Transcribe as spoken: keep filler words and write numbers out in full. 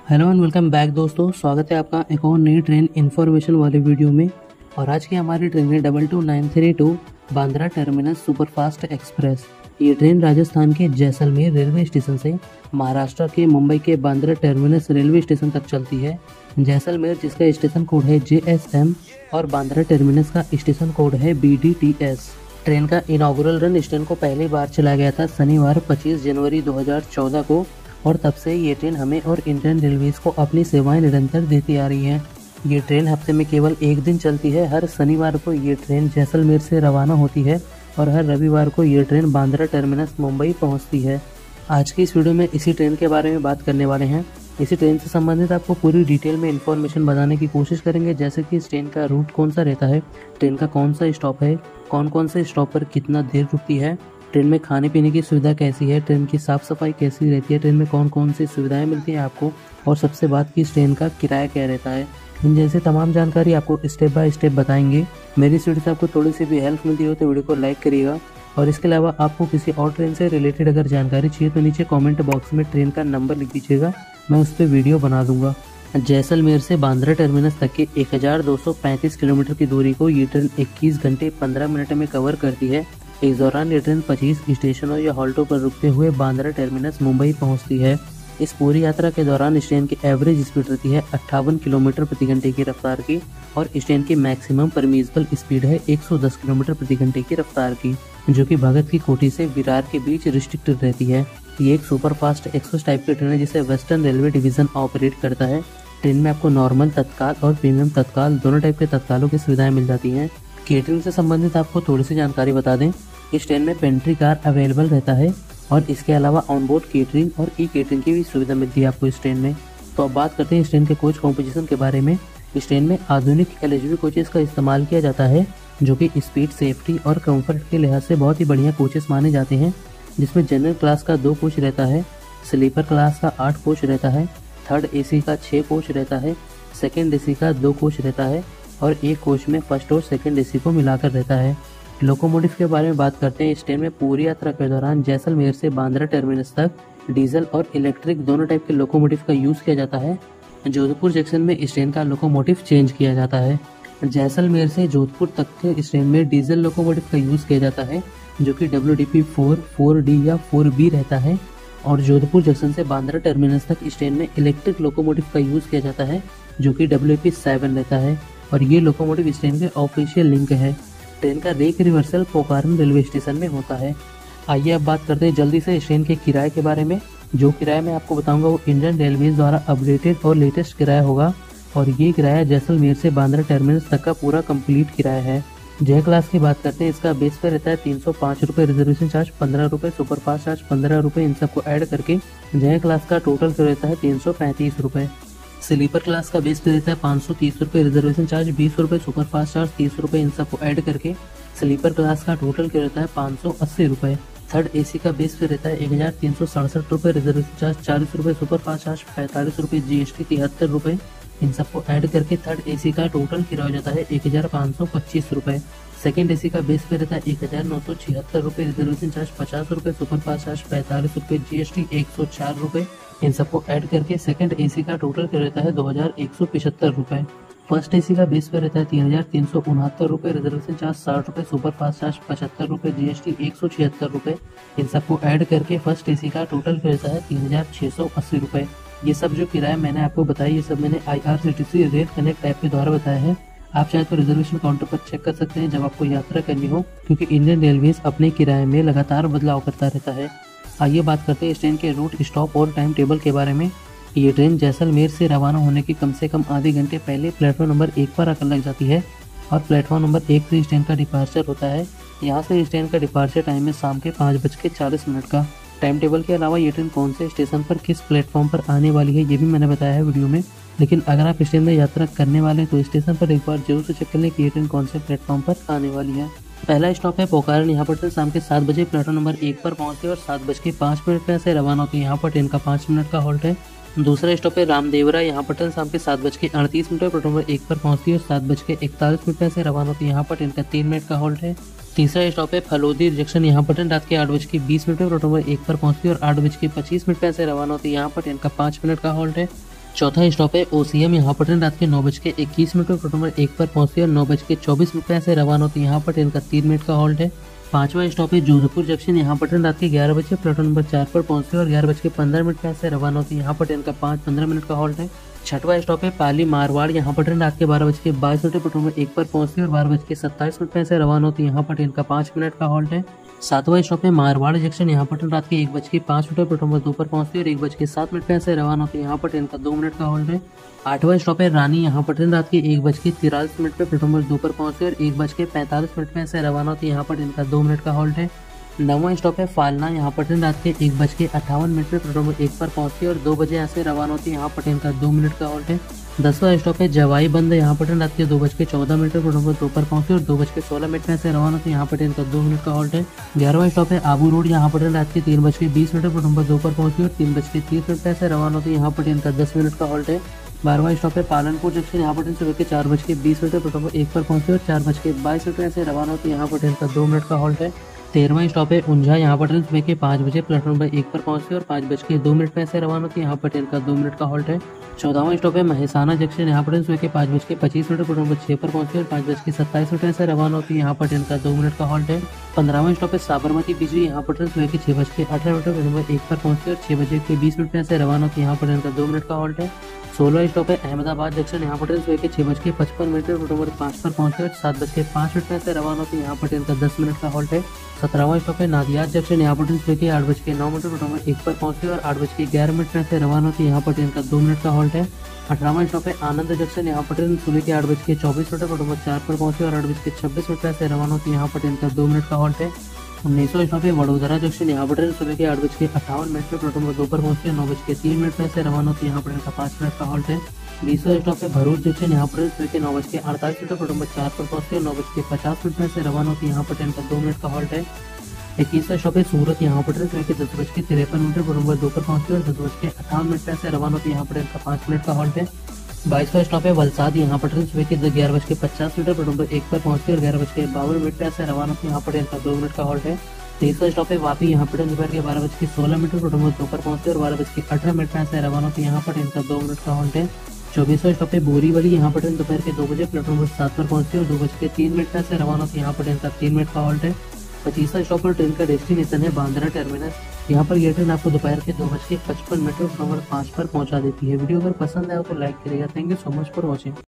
Hello and welcome back दोस्तों, स्वागत है आपका एक और नई ट्रेन इन्फॉर्मेशन वाले वीडियो में। और आज की हमारी ट्रेन है double two nine three two Bandra terminus superfast express. ये ट्रेन राजस्थान के जैसलमेर रेलवे स्टेशन से महाराष्ट्र के मुंबई के बांद्रा टर्मिनस रेलवे स्टेशन तक चलती है। जैसलमेर जिसका स्टेशन कोड है जे एस एम और बांद्रा टर्मिनस का स्टेशन कोड है B D T S. Train का इनॉग्रल रन स्टेशन को पहली बार चलाया गया था शनिवार पच्चीस जनवरी दो हज़ार चौदह को, और तब से ये ट्रेन हमें और इंडियन रेलवेज को अपनी सेवाएं निरंतर देती आ रही है। ये ट्रेन हफ्ते में केवल एक दिन चलती है। हर शनिवार को ये ट्रेन जैसलमेर से रवाना होती है और हर रविवार को ये ट्रेन बांद्रा टर्मिनस मुंबई पहुंचती है। आज की इस वीडियो में इसी ट्रेन के बारे में बात करने वाले हैं। इसी ट्रेन से संबंधित आपको पूरी डिटेल में इन्फॉर्मेशन बताने की कोशिश करेंगे, जैसे कि इस ट्रेन का रूट कौन सा रहता है, ट्रेन का कौन सा स्टॉप है, कौन कौन से स्टॉप पर कितना देर रुकती है, ट्रेन में खाने पीने की सुविधा कैसी है, ट्रेन की साफ़ सफाई कैसी रहती है, ट्रेन में कौन कौन सी सुविधाएं मिलती हैं आपको, और सबसे बात की इस ट्रेन का किराया क्या रहता है। इन जैसे तमाम जानकारी आपको स्टेप बाय स्टेप बताएंगे। मेरी इस वीडियो से आपको थोड़ी सी भी हेल्प मिलती हो तो वीडियो को लाइक करिएगा। और इसके अलावा आपको किसी और ट्रेन से रिलेटेड अगर जानकारी चाहिए तो नीचे कॉमेंट बॉक्स में ट्रेन का नंबर लिख दीजिएगा, मैं उस पर वीडियो बना दूंगा। जैसलमेर से बांद्रा टर्मिनस तक के एक हज़ार दो सौ पैंतीस किलोमीटर की दूरी को ये ट्रेन इक्कीस घंटे पंद्रह मिनट में कवर करती है। इस दौरान ये ट्रेन पच्चीस स्टेशनों या हॉल्टों पर रुकते हुए बांद्रा टर्मिनस मुंबई पहुंचती है। इस पूरी यात्रा के दौरान इस ट्रेन की एवरेज स्पीड रहती है अट्ठावन किलोमीटर प्रति घंटे की रफ्तार की, और इस ट्रेन की मैक्सिमम परमिसिबल स्पीड है एक सौ दस किलोमीटर प्रति घंटे की रफ्तार की, जो कि भगत की कोठी से विरार के बीच रिस्ट्रिक्टेड रहती है। ये एक सुपर फास्ट एक्सप्रेस टाइप की ट्रेन है जिसे वेस्टर्न रेलवे डिवीजन ऑपरेट करता है। ट्रेन में आपको नॉर्मल तत्काल और प्रीमियम तत्काल दोनों टाइप के तत्कालों की सुविधाएं मिल जाती हैं। केटरिंग से संबंधित आपको थोड़ी सी जानकारी बता दें। इस ट्रेन में पेंट्री कार अवेलेबल रहता है, और इसके अलावा ऑनबोर्ड केटरिंग और ई केटरिंग की भी सुविधा मिलती है आपको इस ट्रेन में। तो अब बात करते हैं इस ट्रेन के कोच कॉम्पोजिशन के बारे में। इस ट्रेन में आधुनिक एल एच वी कोचेस का इस्तेमाल किया जाता है, जो कि स्पीड, सेफ्टी और कंफर्ट के लिहाज से बहुत ही बढ़िया कोचेस माने जाते हैं। जिसमें जनरल क्लास का दो कोच रहता है, स्लीपर क्लास का आठ कोच रहता है, थर्ड ए सी का छः कोच रहता है, सेकेंड ए सी का दो कोच रहता है, और एक कोच में फर्स्ट और सेकेंड ए सी को मिलाकर रहता है। लोकोमोटिव के बारे में बात करते हैं। इस ट्रेन में पूरी यात्रा के दौरान जैसलमेर से बांद्रा टर्मिनस तक डीजल और इलेक्ट्रिक दोनों टाइप के लोकोमोटिव का यूज़ किया जाता है। जोधपुर जंक्शन में इस ट्रेन का लोकोमोटिव चेंज किया जाता है। जैसलमेर से जोधपुर तक के इस ट्रेन में डीजल लोकोमोटिव का यूज़ किया जाता है, जो कि W D P four, four D या फोर बी रहता है। और जोधपुर जंक्शन से बांद्रा टर्मिनस तक इस ट्रेन में इलेक्ट्रिक लोकोमोटिव का यूज़ किया जाता है, जो कि डब्ल्यू पी सेवन रहता है। और ये लोकोमोटिव इस ट्रेन के ऑफिशियल लिंक है। ट्रेन का rake reversal Pokhran railway station में होता है। आइए अब बात करते हैं जल्दी से इस ट्रेन के किराए के बारे में। जो किराया मैं आपको बताऊंगा वो इंडियन रेलवेज द्वारा अपडेटेड और लेटेस्ट किराया होगा, और ये किराया जैसलमेर से बांद्रा टर्मिनस तक का पूरा कंप्लीट किराया है। जय क्लास की बात करते हैं। इसका बेस पे रहता है तीन सौ पाँच रुपये, रिजर्वेशन चार्ज पंद्रह रुपये, सुपरफास्ट चार्ज पंद्रह रुपये। इन सबको ऐड करके जय क्लास का टोटल रहता है तीन सौ पैंतीस रुपये। स्लीपर क्लास का बेस पे रहता है पाँच सौ तीस रुपये, रिजर्वेशन चार्ज बीस रुपये, सुपरफास्ट चार्ज तीस रुपये। इन सबको ऐड करके स्लीपर क्लास का टोटल रहता है पाँच सौ अस्सी रुपये। थर्ड एसी का बेस पे रहता है एक हज़ार तीन सौ सड़सठ रुपये, रिजर्वेशन चार्ज चालीस रुपये, सुपरफास्ट चार्ज पैंतालीस रुपये, जीएसटी तिहत्तर रुपये। इन सबको ऐड करके थर्ड एसी का टोटल किराया हो जाता है एक हज़ार पाँच सौ पच्चीस रुपये। सेकेंड एसी का बेस पे रहता है एक हज़ार नौ सौ छिहत्तर रुपये, रिजर्वेशन चार्ज पचास रुपये, सुपरफास्ट चार्ज पैंतालीस रुपये, जीएसटी एक सौ चार रुपये। इन सबको ऐड करके सेकंड एसी का टोटल रहता है दो हज़ार एक सौ पिछहत्तर रुपये। फर्स्ट एसी का बेस पे रहता है तीन हज़ार तीन सौ उनहत्तर रुपये, रिजर्वेशन चार्ज साठ रुपये, सुपरफास्ट चार्ज पचहत्तर रुपये, जीएसटी एक सौ छिहत्तर रुपये। इन सबको ऐड करके फर्स्ट एसी का टोटल रहता है तीन हज़ार छः सौ अस्सी रुपये। ये सब जो किराया मैंने आपको बताया, ये सब मैंने I R C T C rail connect app के द्वारा बताया है। आप चाहे तो रिजर्वेशन काउंटर पर चेक कर सकते हैं जब आपको यात्रा करनी हो, क्योंकि इंडियन रेलवेज अपने किराए में लगातार बदलाव करता रहता है। आइए बात करते हैं इस ट्रेन के रूट, स्टॉप और टाइम टेबल के बारे में। ये ट्रेन जैसलमेर से रवाना होने के कम से कम आधे घंटे पहले प्लेटफॉर्म नंबर एक पर आकर लग जाती है, और प्लेटफॉर्म नंबर एक से इस ट्रेन का डिपार्चर होता है। यहाँ से इस ट्रेन का डिपार्चर टाइम है शाम के पाँच बज के चालीस मिनट का। टाइम टेबल के अलावा ये ट्रेन कौन से स्टेशन पर किस प्लेटफॉर्म पर आने वाली है ये भी मैंने बताया है वीडियो में। लेकिन अगर आप इस ट्रेन में यात्रा करने वाले हैं तो स्टेशन पर एक बार जरूर से चेक कर लें कि ये ट्रेन कौन से प्लेटफॉर्म पर आने वाली है। पहला स्टॉप है पोखरण। यहाँ पर ट्रेन शाम के सात बजे प्लेटफॉर्म नंबर एक पर पहुँचती है और सात बज के पाँच मिनट पर से रवाना होती है। यहाँ पर ट्रेन का पाँच मिनट का हॉल्ट है। दूसरा स्टॉप है रामदेवरा। यहाँ पर ट्रेन शाम के सात बज के अड़तीस मिनट पर प्लेटफॉर्म नंबर एक पर पहुँचती है और सात बज के इकतालीस मिनट से रवाना होती है। यहाँ पर ट्रेन का तीन मिनट का हॉल्ट है। तीसरा स्टॉप है फलोदी जंक्शन। यहाँ पर ट्रेन रात के आठ बज के बीस मिनट पर प्लेटफॉर्म नंबर एक पर पहुँचती है और आठ बज के पच्चीस मिनट से रवाना होती है। यहाँ पर ट्रेन का पाँच मिनट का हॉल्ट है। चौथा स्टॉप है ओसीएम। यहाँ पर ट्रेन रात के नौ बज के इक्कीस मिनट पर प्लेटफॉर्म नंबर एक पर पहुंचती है और नौ बज के चौबीस मिनट पर से रवाना होती है। यहाँ पर ट्रेन का तीन मिनट का हॉल्ट है। पांचवा स्टॉप है जोधपुर जंक्शन। यहाँ पर ट्रेन रात के ग्यारह बजे प्लेटफॉर्म नंबर चार पर पहुंचती है और ग्यारह बज के पंद्रह मिनट पर से रवाना होती है। यहाँ पर ट्रेन का पाँच पंद्रह मिनट का हॉल्ट है। छठवा स्टॉप है पाली मारवाड़। यहाँ पर ट्रेन रात के बारह बज के बाईस मिनट प्लेटफॉर्म नंबर एक पर पहुंचती है और बारह बज के सत्ताईस मिनट पर से रवाना होती है। यहाँ पर ट्रेन का पाँच मिनट का हॉल्ट है। सातवां स्टॉप है मारवाड़ जंक्शन। यहाँ पर ट्रेन रात के एक बज के पाँच मिनट प्लेटफॉर्म नंबर दो पर पहुंचती है और एक बज के सात मिनट पर से रवाना होती है। यहाँ पर ट्रेन का दो मिनट का हॉल्ट है। आठवां स्टॉप है रानी। यहाँ पर ट्रेन रात के एक बज के तिरालीस मिनट पर प्लेटफॉर्म नंबर दो पर पहुंचती है और एक बज के पैंतालीस मिनट पर से रवाना होती है। यहाँ पर ट्रेन का दो मिनट का हॉल्ट है। नौवां स्टॉप है फालना। यहाँ पर ट्रेन रात के एक बज के अट्ठावन मिनट पर प्लेटफॉर्म नंबर एक पर पहुंचती है और दो बजे यहाँ से रवाना होती है। यहाँ पर ट्रेन का दो मिनट का हॉल्ट है। दसवां स्टॉप है जवाई बंद। यहाँ पर ट्रेन रात के दो बज के चौदह मिनट पर प्लेटफॉर्म नंबर दो पर पहुंचती है और दो बज के सोलह मिनट में से रवाना होती है। यहाँ पर ट्रेन का दो मिनट का हॉल्ट है। ग्यारहवां स्टॉप है आबू रोड। यहाँ पर ट्रेन रात के तीन बज के बीस मिनट पर प्लेटफॉर्म नंबर दो पर पहुंचती है और तीन बज के तीस मिनट में से रवाना होती है। यहाँ पर ट्रेन का दस मिनट का हॉल्ट है। बारहवां स्टॉप है पालनपुर जंक्शन। यहाँ पर ट्रेन सुबह के चार बज के बीस मिनट पर प्लेटफॉर्म नंबर एक पर पहुंचती है और चार बज के बाईस मिनट में से रवाना होती है। यहाँ पर ट्रेन का दो मिनट का हॉल्ट है। तेरहवां स्टॉप है ऊंझा। यहाँ पर ट्रेन सुबह के पाँच बजे प्लेटफॉर्म नंबर एक पर पहुंचती है और पाँच बज के दो मिनट में से रवाना होती है। यहाँ पर ट्रेन का दो मिनट का हॉल्ट है। चौदहवां स्टॉप है महसाना जंक्शन। यहाँ पर ट्रेन सुबह के पाँच बज के पच्चीस मिनट प्लेटफॉर्म नंबर छः पर पहुंचती है और पाँच बज के सत्ताईस मिनट में से रवाना होती है। यहाँ पर ट्रेन का दो मिनट का हॉल्ट है। पंद्रहवां स्टॉप है साबरमती बिजली। यहाँ पर ट्रेन सुबह के छः बज के अठारह मिनट प्लेटफॉर्म नंबर एक पर पहुंचती है और छः बजे के बीस मिनट में से रवाना होती है। यहाँ पर ट्रेन का दो मिनट का हॉल्ट है। सोलह स्टॉप है अहमदाबाद जंक्शन। यहाँ पर ट्रेन सुबह के छः बज के पचपन मिनट प्लेटफॉर्म नंबर पाँच पर पहुंचती है और सात बज के पाँच मिनट में से रवाना होती है। यहाँ पर ट्रेन का दस मिनट का हॉल्ट है। सत्रहवां स्टॉप है नादियाद जंक्शन। यहाँ पर ट्रेन सुबह के आठ बज के नौ मिनट प्लेटफॉर्म नंबर एक पर पहुंचती है और आठ बज के ग्यारह मिनट में से रवाना होती है। यहाँ पर ट्रेन का दो मिनट का हॉल्ट है। अठारहवां स्टॉप है आनंद जंक्शन। यहाँ पर ट्रेन सुबह के आठ बज के चौबीस मिनट प्लेटफॉर्म नंबर चार पर पहुंचती है और आठ बज के छब्बीस मिनट में से रवाना होती है। यहाँ पर ट्रेन का दो मिनट का हॉल्ट है। उन्नीसवां स्टॉप है वडोदरा जंक्शन। यहाँ पर ट्रेन सुबह के आठ बज के अट्ठावन मिनट में प्लेटफॉर्म नंबर दो पर पहुंचती है, नौ बज के तीन मिनट में से रवाना होती है। यहाँ पर ट्रेन का पाँच मिनट का हॉल्ट है। बीसवां स्टॉप है भरूच जंक्शन। यहाँ पर ट्रेन सुबह के नौ बज के अड़तालीस मिनट प्लेटफॉर्म नंबर चार पर पहुंचती है, नौ बज के पचास मिनट में से रवाना होती है। यहाँ पर ट्रेन का दो मिनट का हॉल्ट है। इक्कीसवां स्टॉप है सूरत। यहाँ पर ट्रेन सुबह के दस बज के तिरपन मिनट प्लेटफॉर्म नंबर दो पर पहुंचती है और दस बज के अट्ठावन मिनट में से रवाना होती है। यहाँ पर ट्रेन का पाँच मिनट का हॉल्ट है। बाईसवां स्टॉप है वलसाड। यहाँ पर ट्रेन सुबह के ग्यारह बज के पचास मिनट प्लेटफॉर्म नंबर एक पर पहुंचती है और ग्यारह बज के बावन मिनट में से रवाना होती है। यहाँ पर ट्रेन का दो मिनट का हॉल्ट है। तेईसवां स्टॉप है वापी। यहाँ पर ट्रेन दोपहर के बारह बज के सोलह मिनट प्लेटफॉर्म नंबर दो पर पहुंचती है और बारह बज के अठारह मिनट में से रवाना होती है। यहाँ पर ट्रेन का दो मिनट का हॉल्ट है। चौबीसवां स्टॉप है बोरीवली। यहाँ पर ट्रेन दोपहर के दो बजे प्लेटफॉर्म नंबर सात पर पहुंचती है और दो बज के तीन मिनट में से रवाना होती है। यहाँ पर ट्रेन का तीन मिनट का हॉल्ट है। पच्चीसवां स्टॉप पर ट्रेन का डेस्टिनेशन है बांद्रा टर्मिनस। यहाँ पर यह ट्रेन आपको दोपहर के दो बज के पचपन मिनट नंबर पाँच पर पहुंचा देती है। वीडियो अगर पसंद आए तो लाइक करिएगा। Thank you so much for watching.